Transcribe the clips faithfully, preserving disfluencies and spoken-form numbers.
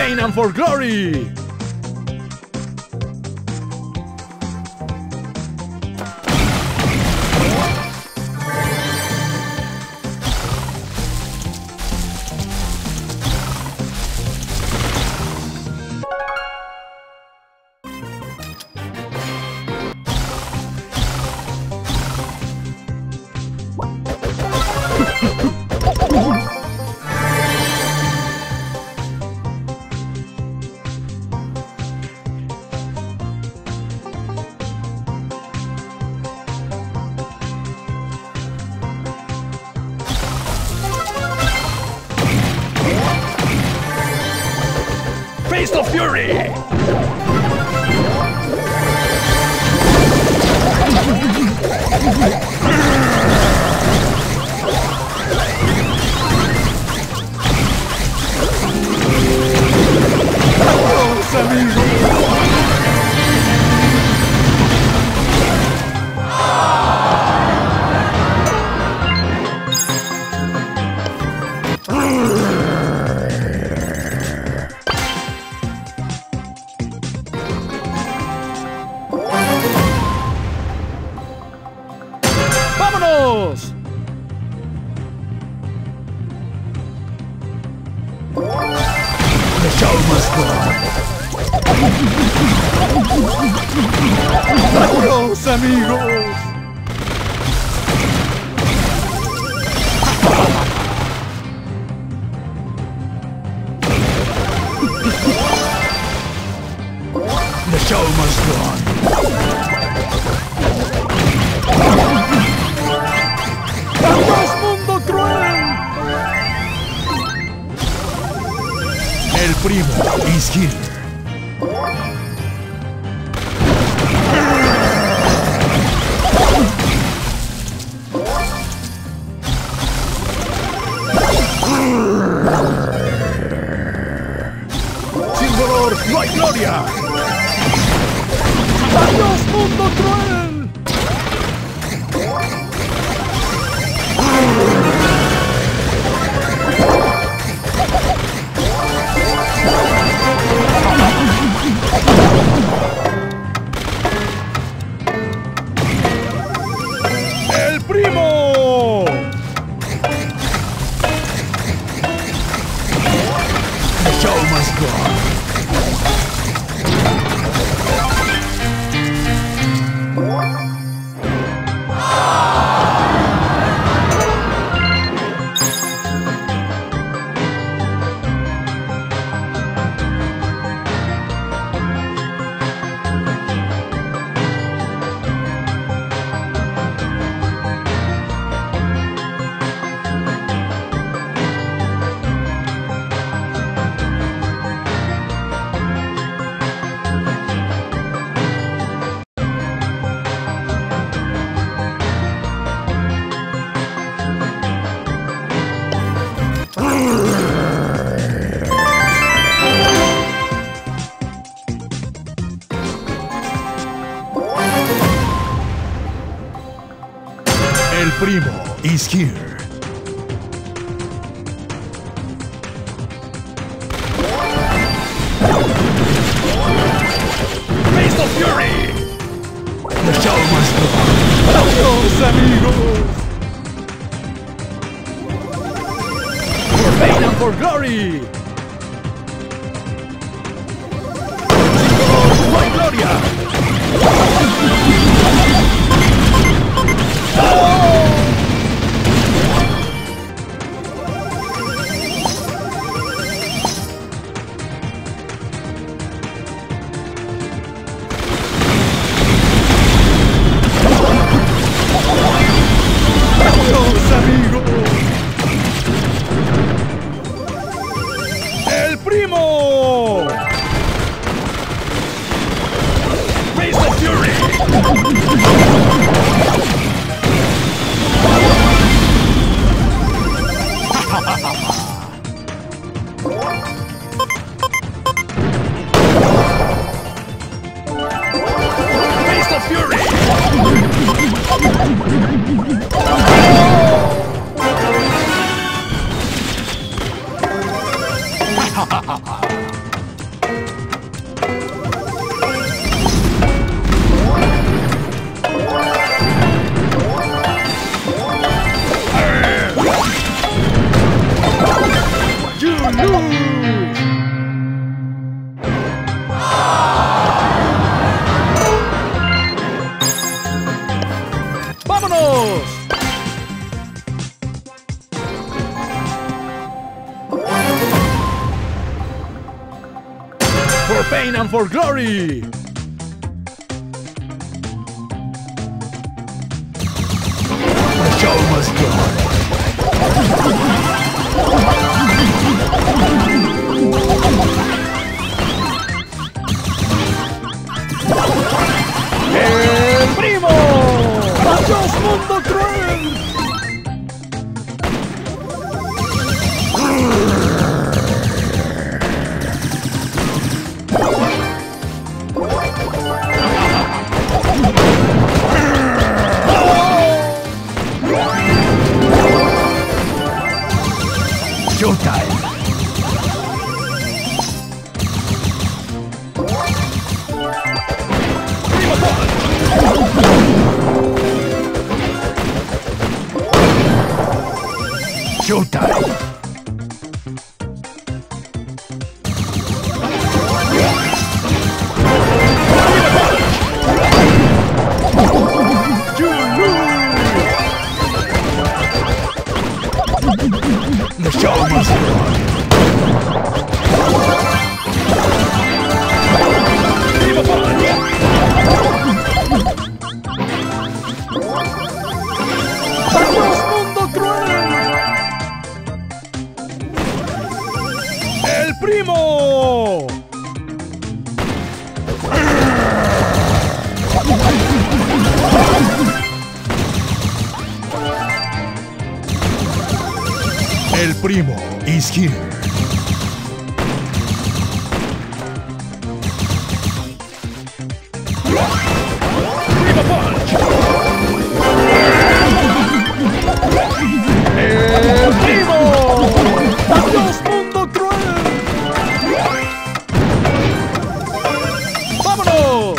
fame and for glory. Face of Fury! ¡Adiós, amigos! ¡Vámonos! The show must go on. ¡Adiós, amigos! The show must go on. ¡Adiós, mundo cruel! El primo is here. Sin dolor no hay gloria. ¡Adiós, mundo cruel! ¡El primo! The show must go on. El primo is here. Face of Fury! The show must go on. ¡Adiós, amigos! For fame and for glory! ¡Oh, my gloria! ¡Adiós, amigos! and for glory! The show must go on. ¡El primo! ¡Adiós, mundo cruel! Showtime! Showtime! The show must go on. ¡Adiós, mundo cruel! ¡El primo! El primo is here. Primo punch. El primo. Adiós, mundo cruel. ¡Vámonos!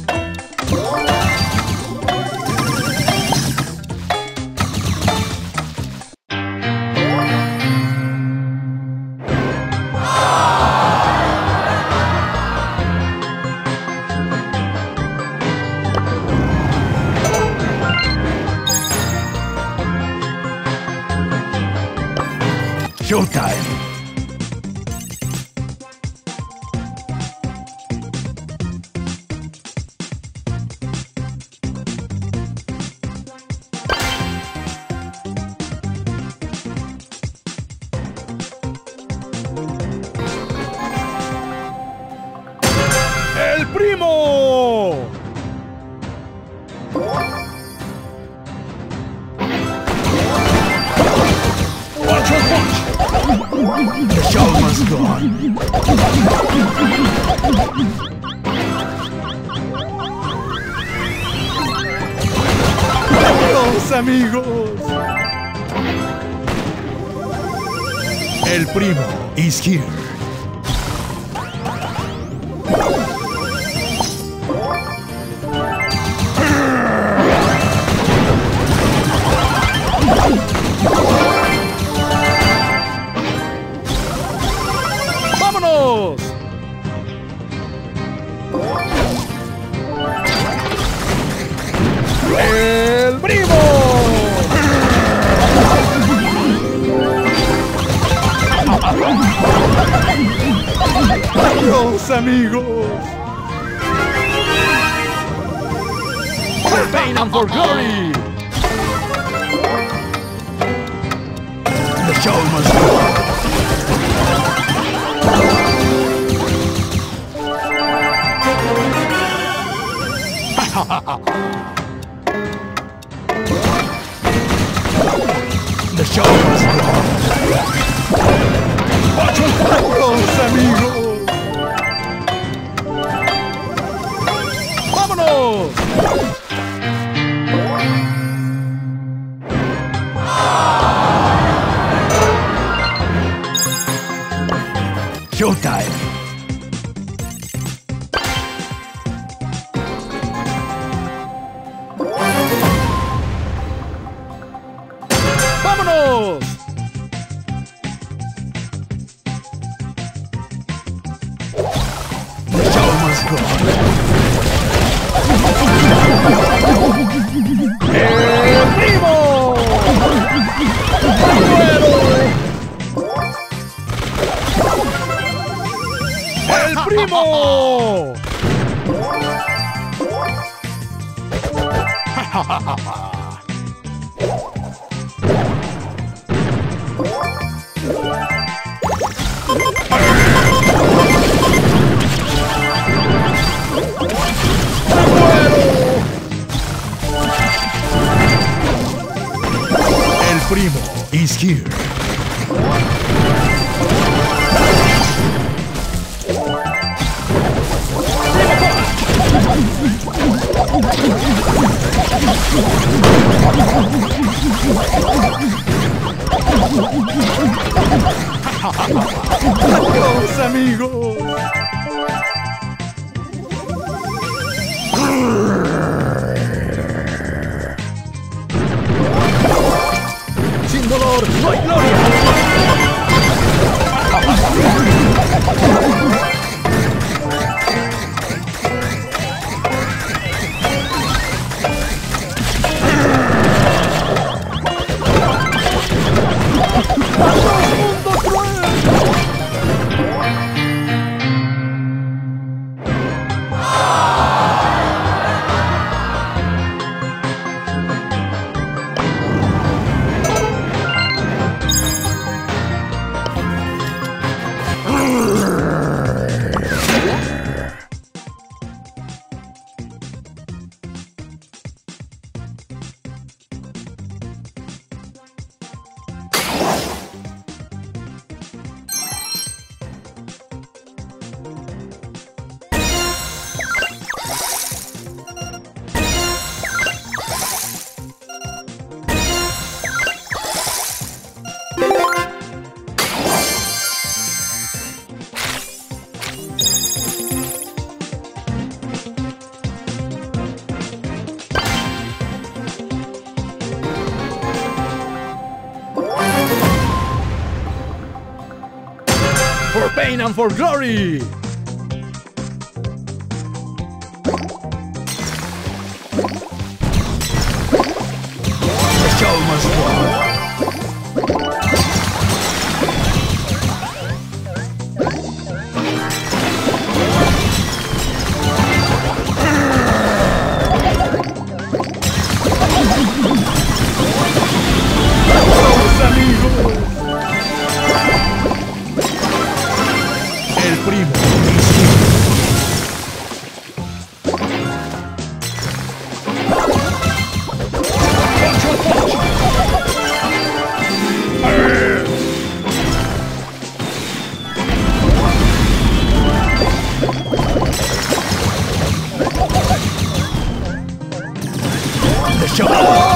Showtime! ¡El primo! Watch your punch! The show must go on. Adiós, amigos. El primo is here. ¡Vámonos! ¡El primo! ¡Adiós, amigos! For pain and for glory! The show must go on. The show must go on. Watch your fingers, amigos. ¡Vámonos! Showtime! ¡Vámonos! The show must go on. El primo is here. Adiós, amigos. Sin dolor no hay gloria. For pain and for glory! The show must go on. ¡Vamos, amigos! El primo. The show.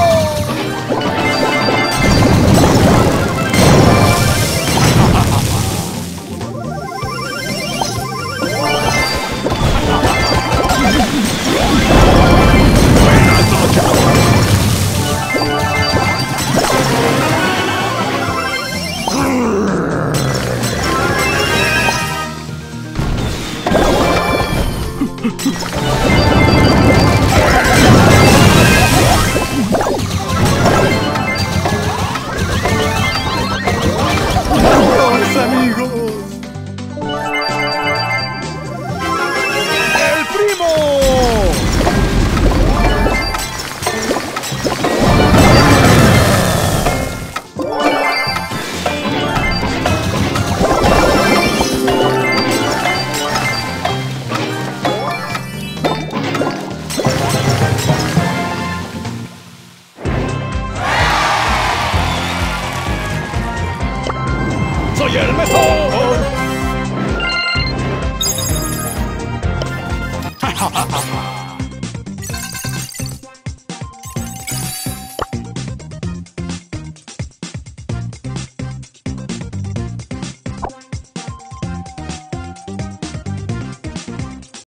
¡Soy el mejor!